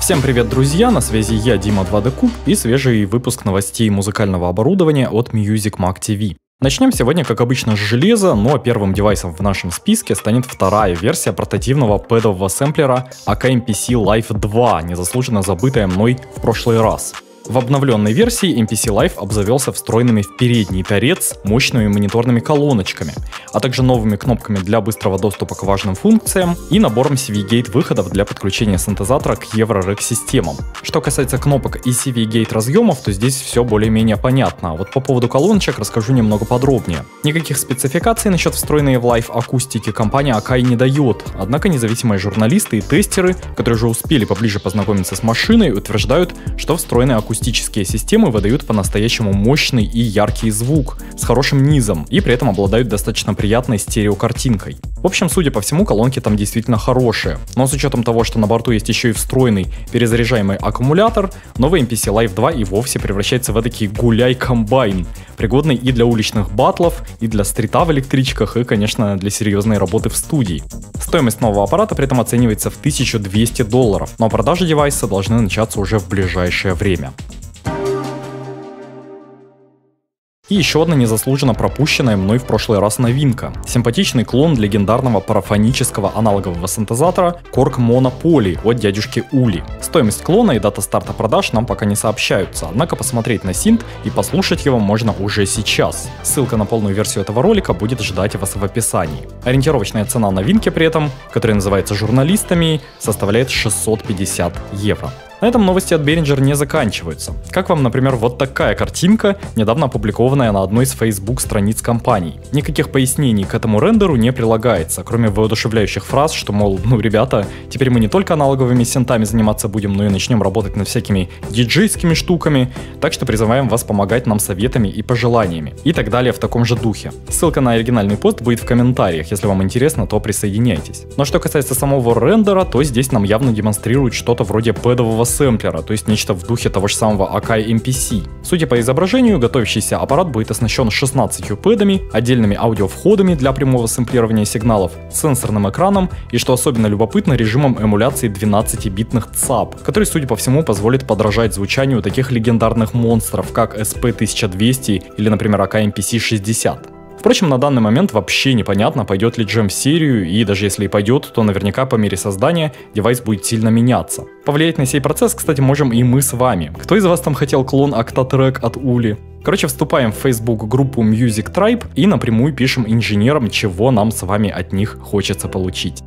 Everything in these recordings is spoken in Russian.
Всем привет, друзья! На связи я, Дима 2D Куб, и свежий выпуск новостей музыкального оборудования от Music Mag TV. Начнем сегодня, как обычно, с железа, но первым девайсом в нашем списке станет вторая версия портативного пэдового сэмплера AK-MPC Live 2, незаслуженно забытая мной в прошлый раз. В обновленной версии MPC Live обзавелся встроенными в передний торец мощными мониторными колоночками, а также новыми кнопками для быстрого доступа к важным функциям и набором CV-Gate выходов для подключения синтезатора к Euro-Rack системам. Что касается кнопок и CV-Gate разъемов, то здесь все более-менее понятно, а вот по поводу колоночек расскажу немного подробнее. Никаких спецификаций насчет встроенной в Live акустики компания Akai не дает, однако независимые журналисты и тестеры, которые уже успели поближе познакомиться с машиной, утверждают, что встроенные акустические системы выдают по-настоящему мощный и яркий звук с хорошим низом и при этом обладают достаточно приятной стереокартинкой. В общем, судя по всему, колонки там действительно хорошие, но с учетом того, что на борту есть еще и встроенный перезаряжаемый аккумулятор, новый MPC Live 2 и вовсе превращается в эдакий гуляй-комбайн, пригодный и для уличных батлов, и для стрита в электричках, и, конечно, для серьезной работы в студии. Стоимость нового аппарата при этом оценивается в $1200, но продажи девайса должны начаться уже в ближайшее время. И еще одна незаслуженно пропущенная мной в прошлый раз новинка. Симпатичный клон легендарного парафонического аналогового синтезатора Korg Mono-Poly от дядюшки Ули. Стоимость клона и дата старта продаж нам пока не сообщаются, однако посмотреть на синт и послушать его можно уже сейчас. Ссылка на полную версию этого ролика будет ждать вас в описании. Ориентировочная цена новинки при этом, которая называется журналистами, составляет 650 евро. На этом новости от Behringer не заканчиваются. Как вам, например, вот такая картинка, недавно опубликованная на одной из Facebook страниц компаний. Никаких пояснений к этому рендеру не прилагается, кроме воодушевляющих фраз, что, мол, ребята, теперь мы не только аналоговыми синтами заниматься будем, но и начнем работать над всякими диджейскими штуками, так что призываем вас помогать нам советами и пожеланиями. И так далее в таком же духе. Ссылка на оригинальный пост будет в комментариях, если вам интересно, то присоединяйтесь. Но что касается самого рендера, то здесь нам явно демонстрируют что-то вроде пэдового сэмплера, то есть нечто в духе того же самого Akai MPC. Судя по изображению, готовящийся аппарат будет оснащен 16 пэдами, отдельными аудиовходами для прямого сэмплирования сигналов, сенсорным экраном и, что особенно любопытно, режимом эмуляции 12-битных ЦАП, который, судя по всему, позволит подражать звучанию таких легендарных монстров, как SP1200 или, например, Akai MPC 60. Впрочем, на данный момент вообще непонятно, пойдет ли джем в серию, и даже если и пойдет, то наверняка по мере создания девайс будет сильно меняться. Повлиять на сей процесс, кстати, можем и мы с вами. Кто из вас там хотел клон Octatrack от Ули? Короче, вступаем в Facebook группу Music Tribe и напрямую пишем инженерам, чего нам с вами от них хочется получить.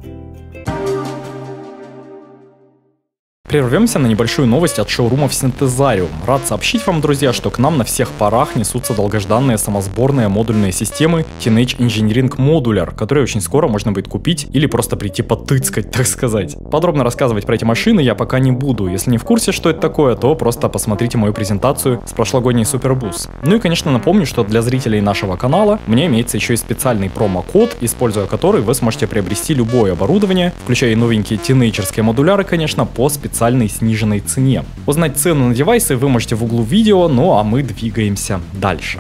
Прервемся на небольшую новость от шоурумов Synthesarium. Рад сообщить вам, друзья, что к нам на всех парах несутся долгожданные самосборные модульные системы Teenage Engineering Modular, которые очень скоро можно будет купить или просто прийти потыцкать, так сказать. Подробно рассказывать про эти машины я пока не буду. Если не в курсе, что это такое, то просто посмотрите мою презентацию с прошлогодней Супербус. Ну и, конечно, напомню, что для зрителей нашего канала у меня имеется еще и специальный промокод, используя который вы сможете приобрести любое оборудование, включая и новенькие тинейджерские модуляры, конечно, по специальной сниженной цене. Узнать цену на девайсы вы можете в углу видео, ну а мы двигаемся дальше.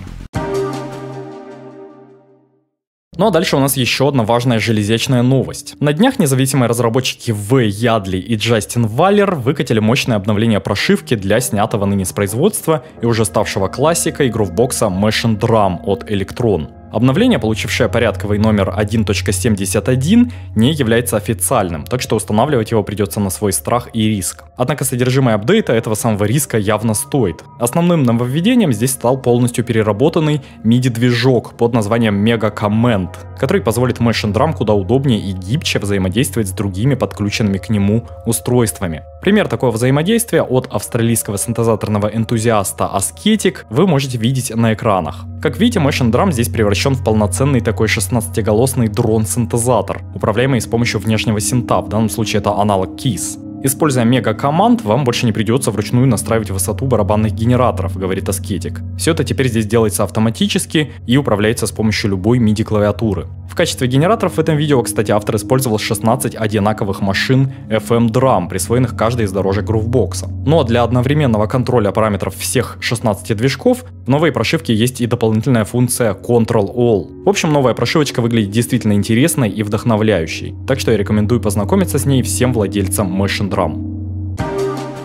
Ну а дальше у нас еще одна важная железячная новость. На днях независимые разработчики В. Ядли и Джастин Валлер выкатили мощное обновление прошивки для снятого ныне с производства и уже ставшего классикой грувбокса Machine Drum от Electron. Обновление, получившее порядковый номер 1.71, не является официальным, так что устанавливать его придется на свой страх и риск. Однако содержимое апдейта этого самого риска явно стоит. Основным нововведением здесь стал полностью переработанный MIDI-движок под названием Mega Command, который позволит Machine Drum куда удобнее и гибче взаимодействовать с другими подключенными к нему устройствами. Пример такого взаимодействия от австралийского синтезаторного энтузиаста Asketic вы можете видеть на экранах. Как видите, Machine Drum здесь превращен в полноценный такой 16-голосный дрон-синтезатор, управляемый с помощью внешнего синта, в данном случае это аналог Keys. Используя мега-команд, вам больше не придется вручную настраивать высоту барабанных генераторов, говорит Asketic. Все это теперь здесь делается автоматически и управляется с помощью любой MIDI-клавиатуры. В качестве генераторов в этом видео, кстати, автор использовал 16 одинаковых машин FM Drum, присвоенных каждой из дорожек грувбокса. Но для одновременного контроля параметров всех 16 движков в новой прошивке есть и дополнительная функция Control All. В общем, новая прошивочка выглядит действительно интересной и вдохновляющей, так что я рекомендую познакомиться с ней всем владельцам Machine Drum.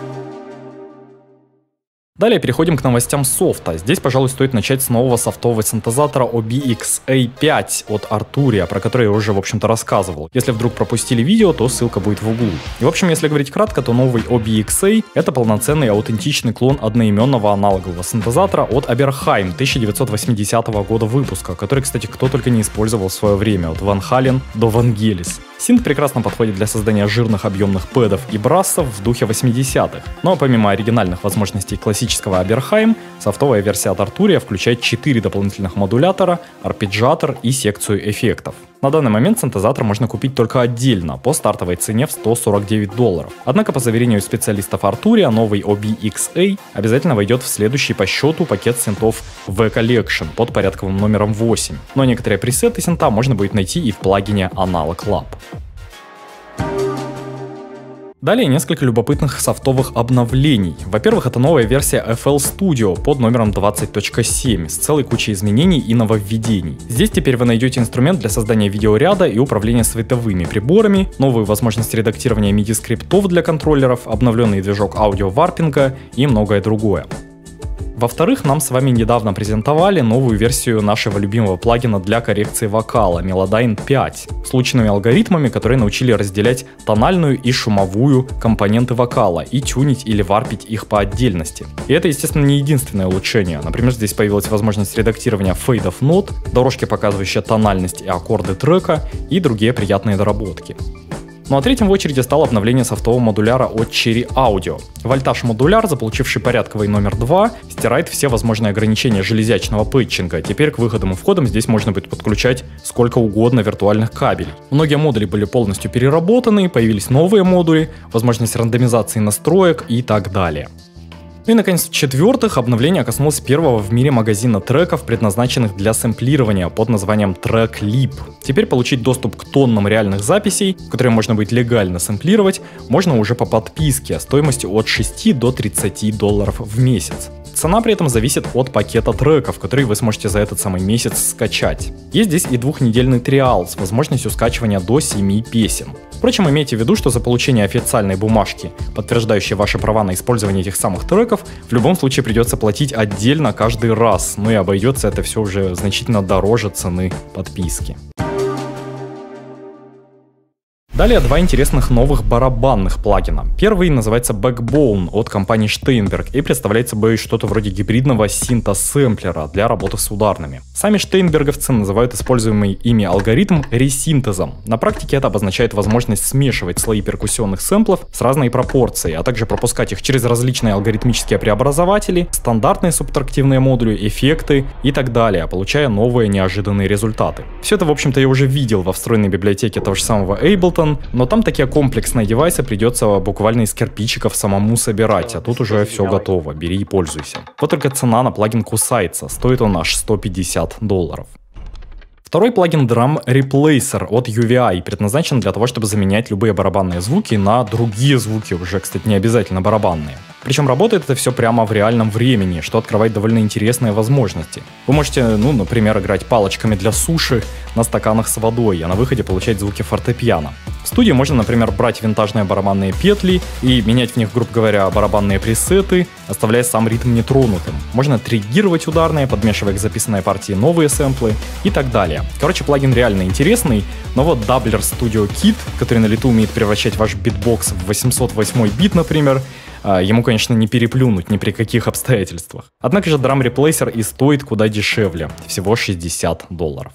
Далее переходим к новостям софта. Здесь, пожалуй, стоит начать с нового софтового синтезатора OBX-A5 от Arturia, про который я уже, в общем-то, рассказывал. Если вдруг пропустили видео, то ссылка будет в углу. И, в общем, если говорить кратко, то новый OBX-A — это полноценный аутентичный клон одноименного аналогового синтезатора от Oberheim 1980 года выпуска, который, кстати, кто только не использовал в свое время, от Ван Хален до Вангелис. Синт прекрасно подходит для создания жирных объемных пэдов и брассов в духе 80-х. Но помимо оригинальных возможностей классического Oberheim, софтовая версия от Arturia включает 4 дополнительных модулятора, арпеджиатор и секцию эффектов. На данный момент синтезатор можно купить только отдельно, по стартовой цене в $149. Однако, по заверению специалистов Arturia, новый OBX-A обязательно войдет в следующий по счету пакет синтов V-Collection под порядковым номером 8. Но некоторые пресеты синта можно будет найти и в плагине Analog Lab. Далее несколько любопытных софтовых обновлений. Во-первых, это новая версия FL Studio под номером 20.7 с целой кучей изменений и нововведений. Здесь теперь вы найдете инструмент для создания видеоряда и управления световыми приборами, новую возможность редактирования MIDI-скриптов для контроллеров, обновленный движок аудиоварпинга и многое другое. Во-вторых, нам с вами недавно презентовали новую версию нашего любимого плагина для коррекции вокала Melodyne 5 с лучными алгоритмами, которые научили разделять тональную и шумовую компоненты вокала и тюнить или варпить их по отдельности. И это, естественно, не единственное улучшение. Например, здесь появилась возможность редактирования фейдов нот, дорожки, показывающие тональность и аккорды трека и другие приятные доработки. Ну а третьим в очереди стало обновление софтового модуляра от Cherry Audio. Вольтаж модуляр, заполучивший порядковый номер 2, стирает все возможные ограничения железячного пэтчинга. Теперь к выходам и входам здесь можно будет подключать сколько угодно виртуальных кабелей. Многие модули были полностью переработаны, появились новые модули, возможность рандомизации настроек и так далее. Ну и, наконец, в-четвертых, обновление коснулось первого в мире магазина треков, предназначенных для сэмплирования под названием TrackLib. Теперь получить доступ к тоннам реальных записей, которые можно будет легально сэмплировать, можно уже по подписке стоимостью от $6 до $30 в месяц. Цена при этом зависит от пакета треков, которые вы сможете за этот самый месяц скачать. Есть здесь и двухнедельный триал с возможностью скачивания до 7 песен. Впрочем, имейте в виду, что за получение официальной бумажки, подтверждающей ваши права на использование этих самых треков, в любом случае придется платить отдельно каждый раз, но и обойдется это все уже значительно дороже цены подписки. Далее два интересных новых барабанных плагина. Первый называется Backbone от компании Steinberg и представляет собой что-то вроде гибридного синтосэмплера для работы с ударными. Сами штейнберговцы называют используемый ими алгоритм ресинтезом. На практике это обозначает возможность смешивать слои перкуссионных сэмплов с разной пропорцией, а также пропускать их через различные алгоритмические преобразователи, стандартные субтрактивные модули, эффекты и так далее, получая новые неожиданные результаты. Все это, в общем-то, я уже видел во встроенной библиотеке того же самого Ableton, но там такие комплексные девайсы придется буквально из кирпичиков самому собирать, а тут уже все готово, бери и пользуйся. Вот только цена на плагин кусается, стоит он аж $150. Второй плагин Drum Replacer от UVI предназначен для того, чтобы заменять любые барабанные звуки на другие звуки, уже, кстати, не обязательно барабанные. Причем работает это все прямо в реальном времени, что открывает довольно интересные возможности. Вы можете, например, играть палочками для суши на стаканах с водой, а на выходе получать звуки фортепиано. В студии можно, например, брать винтажные барабанные петли и менять в них, грубо говоря, барабанные пресеты, оставляя сам ритм нетронутым. Можно триггировать ударные, подмешивая к записанной партии новые сэмплы и так далее. Короче, плагин реально интересный, но вот Doubler Studio Kit, который на лету умеет превращать ваш битбокс в 808 бит, например, ему, конечно, не переплюнуть ни при каких обстоятельствах. Однако же Drum Replacer и стоит куда дешевле, всего $60.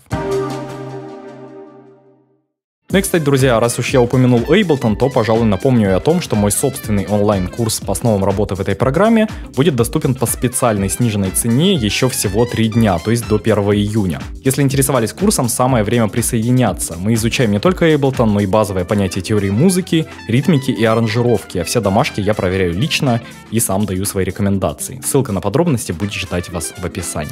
Ну и, кстати, друзья, раз уж я упомянул Ableton, то, пожалуй, напомню и о том, что мой собственный онлайн-курс по основам работы в этой программе будет доступен по специальной сниженной цене еще всего 3 дня, то есть до 1 июня. Если интересовались курсом, самое время присоединяться. Мы изучаем не только Ableton, но и базовые понятия теории музыки, ритмики и аранжировки, а все домашки я проверяю лично и сам даю свои рекомендации. Ссылка на подробности будет ждать вас в описании.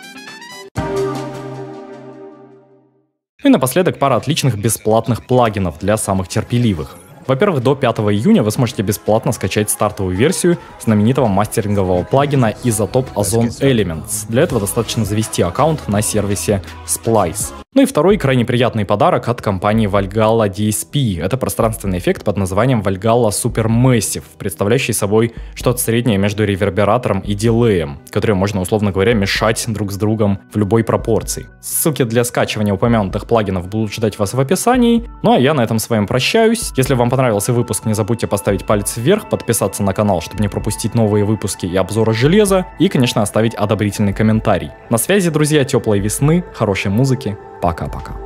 И напоследок пара отличных бесплатных плагинов для самых терпеливых. Во-первых, до 5 июня вы сможете бесплатно скачать стартовую версию знаменитого мастерингового плагина Isotope Ozone Elements. Для этого достаточно завести аккаунт на сервисе Splice. Ну и второй крайне приятный подарок от компании Valhalla DSP. Это пространственный эффект под названием Valhalla Supermassive, представляющий собой что-то среднее между ревербератором и дилеем, которые можно, условно говоря, мешать друг с другом в любой пропорции. Ссылки для скачивания упомянутых плагинов будут ждать вас в описании. Ну а я на этом с вами прощаюсь. Если вам понравился выпуск, не забудьте поставить палец вверх, подписаться на канал, чтобы не пропустить новые выпуски и обзоры железа, и, конечно, оставить одобрительный комментарий. На связи, друзья, теплой весны, хорошей музыки. Пока-пока.